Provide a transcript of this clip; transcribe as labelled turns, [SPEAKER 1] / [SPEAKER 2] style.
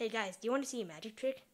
[SPEAKER 1] Hey guys, do you want to see a magic trick?